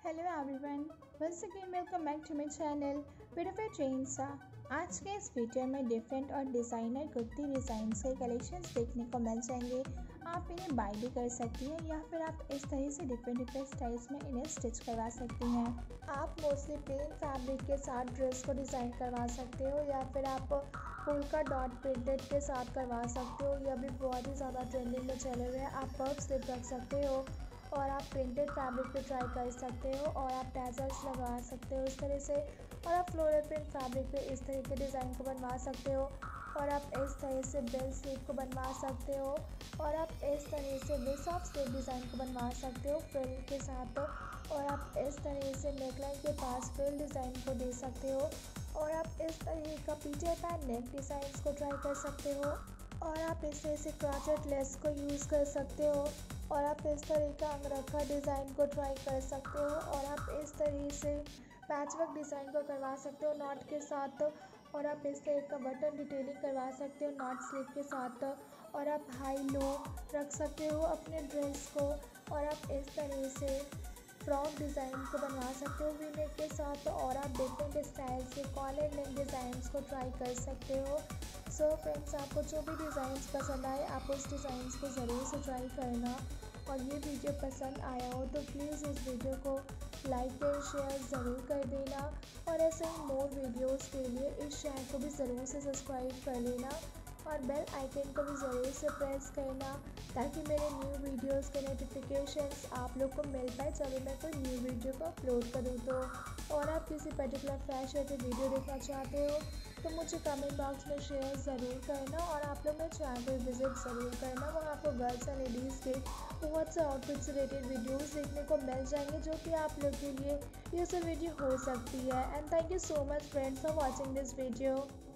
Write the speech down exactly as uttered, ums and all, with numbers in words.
Hello everyone, once again welcome back to my channel beautiful ट्रेंड्सा। आज के इस वीडियो में डिफरेंट और डिज़ाइनर कुर्ती डिज़ाइंस के कलेक्शंस देखने को मिल जाएंगे। आप इन्हें बाय भी कर सकती हैं या फिर आप इस तरह से डिफरेंट डिफरेंट स्टाइल्स में इन्हें स्टिच करवा सकती हैं। आप मोस्टली प्लेन फैब्रिक के साथ ड्रेस को डिज़ाइन करवा सकते हो या फिर आप फुल का डॉट प्रिंटेड के साथ करवा सकते हो। यह भी बहुत ही ज़्यादा ट्रेंडिंग में चले हुए हैं। आप पर्क स्लिप रख सकते हो और आप प्रिंटेड फैब्रिक पे ट्राई कर सकते हो और आप टैजल्स लगवा सकते हो इस तरह से, और आप फ्लोरल प्रिंट फैब्रिक पे इस तरह के डिज़ाइन को बनवा सकते हो और आप इस तरह से बेल स्लीव को बनवा सकते हो और आप इस तरह से विस ऑफ स्लीव डिज़ाइन को बनवा सकते हो फ्रिल के साथ, और आप इस तरह से नेकलाइन के पास फ्रिल डिज़ाइन को दे सकते हो और आप इस तरह का पीछे पैन नेक डिज़ाइंस को ट्राई कर सकते हो और आप इस तरह से क्रॉचेट लेस को यूज़ कर सकते हो और आप इस तरह का अंगरखा डिज़ाइन को ट्राई कर सकते हो और आप इस तरह से पैचवर्क डिज़ाइन को करवा सकते हो नॉट के साथ, और आप इस तरह का बटन डिटेलिंग करवा सकते हो नॉट स्लीव के साथ, और आप हाई लो रख सकते हो अपने ड्रेस को और आप इस तरह से फ्रॉक डिज़ाइन को बनवा सकते हो वी नेक के साथ, और आप डिफरेंट स्टाइल के कॉलर नेक डिज़ाइंस को ट्राई कर सकते हो। सो so फ्रेंड्स, आपको जो भी डिज़ाइंस पसंद आए आप उस डिज़ाइंस को ज़रूर से ट्राई करना, और ये वीडियो पसंद आया हो तो प्लीज़ इस वीडियो को लाइक और शेयर ज़रूर कर देना, और ऐसे ही मोर वीडियोस के लिए इस चैनल को भी ज़रूर से सब्सक्राइब कर लेना और बेल आइकन को भी ज़रूर से प्रेस करना ताकि मेरे न्यू वीडियोस के नोटिफिकेशंस आप लोग को मिल पाए जब मैं कोई न्यू वीडियो को अपलोड करूँ तो। और आप किसी पर्टिकुलर फैशन पे वीडियो देखना चाहते हो तो मुझे कमेंट बॉक्स में शेयर ज़रूर करना, और आप लोग मेरे चैनल पर विजिट ज़रूर करना। वहाँ आपको गर्ल्स एंड लेडीज़ के बहुत से आउटफिट से रिलेटेड वीडियोस देखने को मिल जाएंगे जो कि आप लोग के लिए यूजर वीडियो हो सकती है। And thank you so much friends for watching this video.